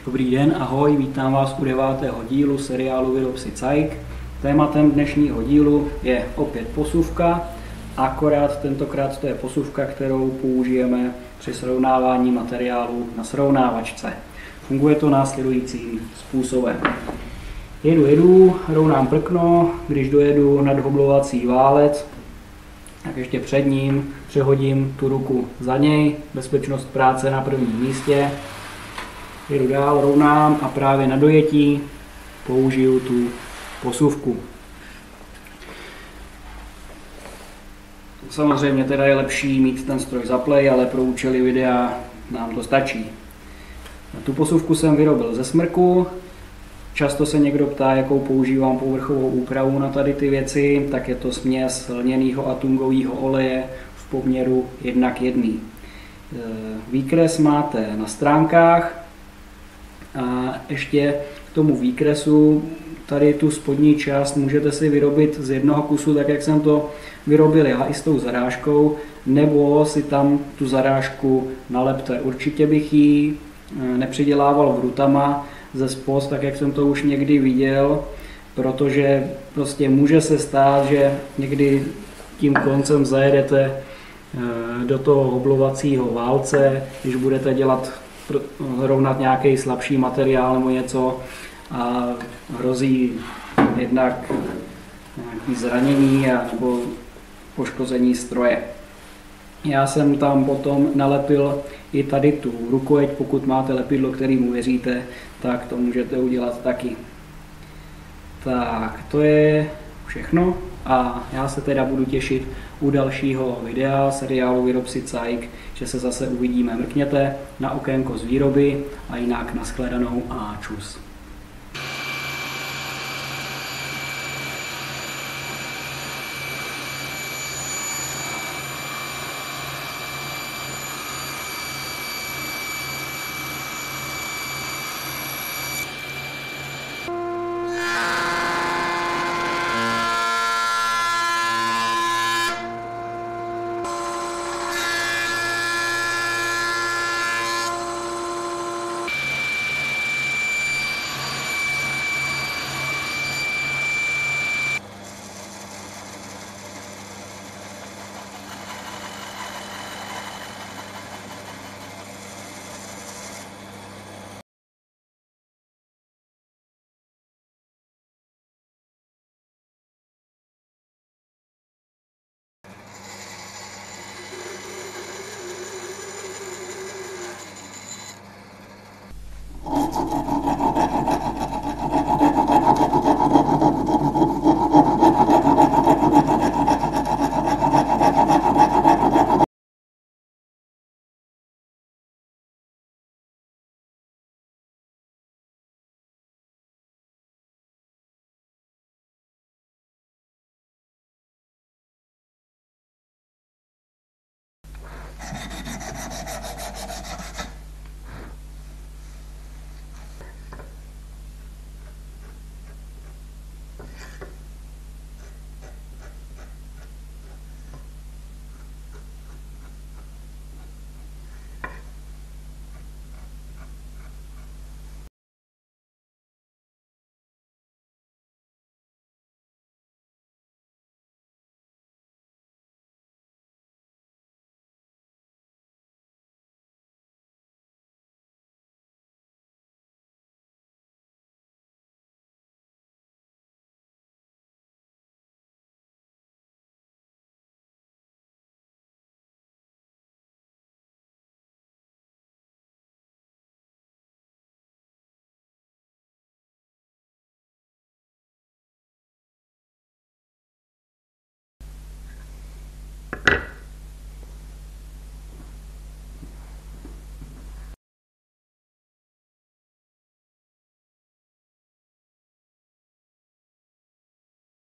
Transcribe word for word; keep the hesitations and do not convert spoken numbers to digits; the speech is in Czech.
Dobrý den, ahoj, vítám vás u devátého dílu seriálu Vyrob si cajk. Tématem dnešního dílu je opět posuvka, akorát tentokrát to je posuvka, kterou použijeme při srovnávání materiálů na srovnávačce. Funguje to následujícím způsobem. Jedu, jedu, rovnám prkno, když dojedu nad hoblovací válec, tak ještě před ním přehodím tu ruku za něj, bezpečnost práce na prvním místě. Jedu dál, rovnám a právě na dojetí použiju tu posuvku. Samozřejmě teda je lepší mít ten stroj zaplej, ale pro účely videa nám to stačí. Tu posuvku jsem vyrobil ze smrku. Často se někdo ptá, jakou používám povrchovou úpravu na tady ty věci, tak je to směs lněného a tungového oleje v poměru jedna k jedné. Výkres máte na stránkách a ještě k tomu výkresu tady tu spodní část můžete si vyrobit z jednoho kusu, tak jak jsem to vyrobil já i s tou zarážkou, nebo si tam tu zarážku nalepte. Určitě bych ji nepřidělával vrutama ze spoz, tak jak jsem to už někdy viděl, protože prostě může se stát, že někdy tím koncem zajedete do toho hoblovacího válce, když budete dělat rovnat nějaký slabší materiál nebo něco a hrozí jednak nějaké zranění a nebo poškození stroje. Já jsem tam potom nalepil i tady tu rukojeť, pokud máte lepidlo, kterému věříte, tak to můžete udělat taky. Tak, to je všechno a já se teda budu těšit u dalšího videa seriálu Vyrob si cajk, že se zase uvidíme. Mrkněte na okénko z výroby a jinak nashledanou a čus.